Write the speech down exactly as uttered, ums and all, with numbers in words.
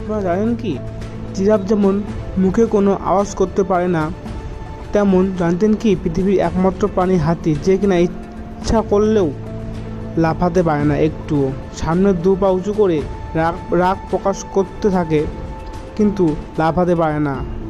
আপনারা জানেন কি, জিরাফ যেমন মুখে কোনো আওয়াজ করতে পারে না, তেমন জানতেন কি পৃথিবীর একমাত্র প্রাণী হাতি, যে কিনা ইচ্ছা করলেও লাফাতে পারে না একটুও। সামনের দু পা উঁচু করে রাগ রাগ প্রকাশ করতে থাকে, কিন্তু লাফাতে পারে না।